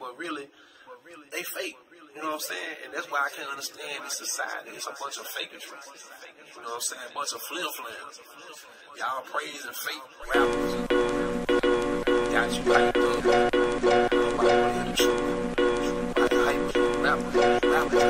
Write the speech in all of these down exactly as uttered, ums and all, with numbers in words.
but really, they fake. You know what I'm saying? And that's why I can't understand this society. It's a bunch of faketry. You know what I'm saying? A bunch of flim-flams. Y'all praising fake rappers. Got you hyped up. Nobody want to hear the truth. Nobody hyped rappers.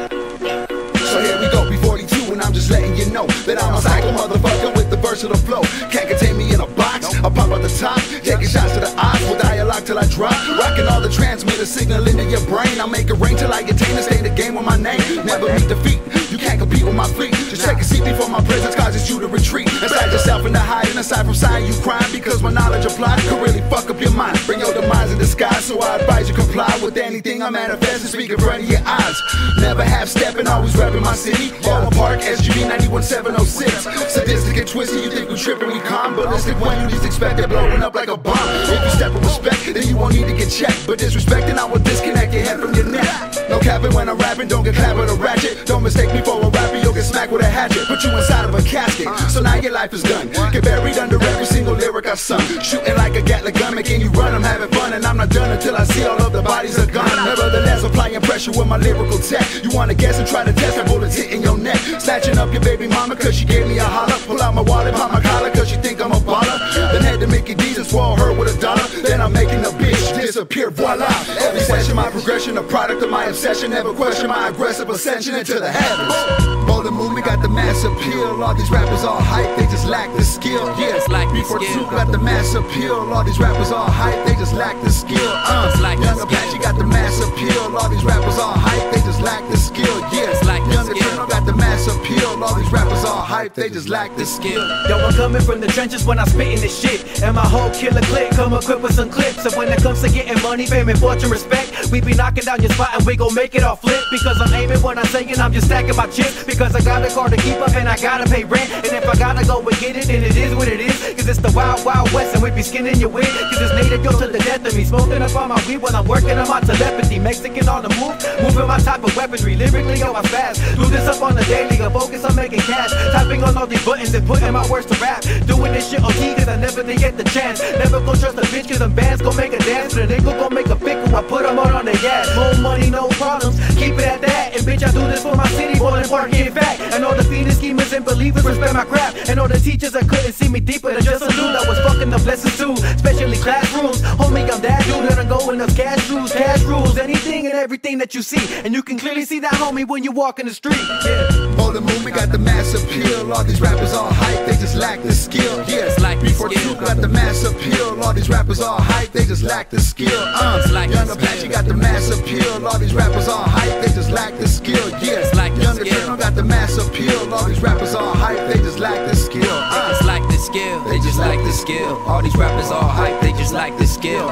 Rappers. So here we go, B forty-two, and I'm just letting you know that I'm a psycho motherfucker with the versatile flow. Can't contain me in a box. I pop out the top, taking shots to the eyes with dialogue till I drop. Rocking all the transmitter signal into your brain. I make it rain till I attain to stay the game with my name. Never meet defeat. You can't compete with my fleet. Just take a seat before my presence causes you to retreat. Inside yourself in the hide, and aside from sighing you crying because my knowledge applied could really fuck up your mind. Bring your demise in disguise, so I advise you comply with anything I manifest and speak in front of your eyes. Never half stepping, always repping my city. Ballin' Park, S G B ninety-one seven oh six. Sadistic and twisted, you think we tripping, we calm. Ballistic when you least expect it, blowing up like a bomb. If you step with respect, then you won't need to get checked. But disrespecting, I will disconnect your head from your neck. No capping when I'm rapping, don't get clapped with a ratchet. Don't mistake me for a rapper, you'll get smacked with a hatchet. Put you inside of a casket, so now your life is done. Get buried under every single lyric I sung. Shooting like a Gatling gun, making you run, I'm having fun. And I'm not done until I see all of the bodies are gone. Nevertheless, applying pressure with my lyrical tech. You wanna guess and try to test, that bullets hitting your neck. Snatching up your baby mama cause she gave me a holler. Pull out my wallet, pop my collar cause she think I'm a baller. Then head to Mickey D's and swallow her with a dollar. Then I'm making the bitch disappear, voila. Every session, my progression, a product of my obsession. Never question my aggressive ascension into the heavens. Bold movement got the mass appeal. All these rappers all hype, they just lack the skill. Yeah, B forty-two got the mass appeal. All these rappers all hype, they just lack the skill. Uh, Young Apache got the mass appeal. All these rappers all hype, they just lack the skill. Yeah, Young Theodore got the mass appeal. All these rappers all hype, they just lack the skill. Yo, I'm coming from the trenches when I'm spitting this shit. And my whole killer clique come equipped with some clips. So when it comes to getting money, fame, and fortune, respect, we be knocking down your spot and we gon' make it all flip. Because I'm aiming when I'm saying I'm just stacking my chips. Because I got a car to keep up and I gotta pay rent. And if I gotta go and get it, then it is what it is. Cause it's the wild, wild west and we be skinning your wig. Cause it's native yo to the death of me. Smoking up on my weed when I'm working on my telepathy. Mexican on the move, moving my type of weaponry. Lyrically, yo, I'm fast. Do this up on the daily, I focus on making cash. Typing on all these buttons and putting my words to rap. Doing this shit on T cause I never did get the chance. Never gon' trust a bitch cause them bands gon' make a dance. But a nigga gon' make a pickle, I put them out on the gas. More money, no problems, keep it at that. And bitch, I do this for my city, Ballin' Park, in fact. And all the fiending schemers and believers respect my crap. And all the teachers that couldn't see me deeper than just a dude that was fucking the blessings too. Especially classrooms, homie, I'm that dude that I'm going up cash rules, cash rules. Anything and everything that you see. And you can clearly see that homie when you walk in the street. Yeah. Bold movement got the mass appeal. All these rappers all hype, they just lack the skill. Yeah, B forty-two got the mass appeal. All these rappers all hype, they just lack the skill. Uh, Young Apache got the mass appeal. All these rappers all hype, they just lack the skill. Yeah, Young Theodore got the mass appeal. All these rappers all hype, they just lack the skill. Uh, they just lack the skill. They just lack the skill. All these rappers all hype, they just lack the skill.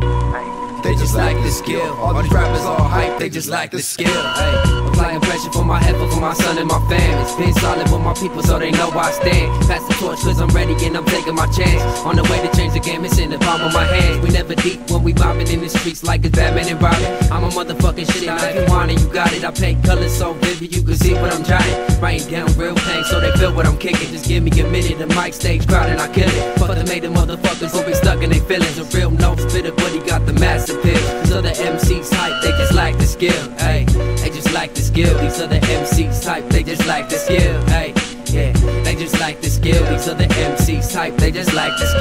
They just lack the skill. All these rappers all hype, they just lack the skill. Hey, applying pressure for my head, for my son and my fam. It's been solid with my people so they know I stand. Pass the torch cause I'm ready and I'm taking my chance. On the way to change the game, it's in the palm of my hands. We never deep when we mobbing in the streets like it's Batman and Robin. I'm a motherfucking shit, now if you want it, you got it. I paint colors so vivid, you can see what I'm jotting. Writing down real pain so they feel what I'm kicking. Just give me a minute, the mic stage crowd and I kill it. Fuck the made the motherfuckers who be stuck in their feelings. A real no spitter, but he got the mass appeal. These other M Cs hype, they just lack the skill. Hey, they just lack the skill. These other M Cs type, they just lack the skill. Hey, yeah, they just lack the skill. These other M Cs type, they just lack the skill.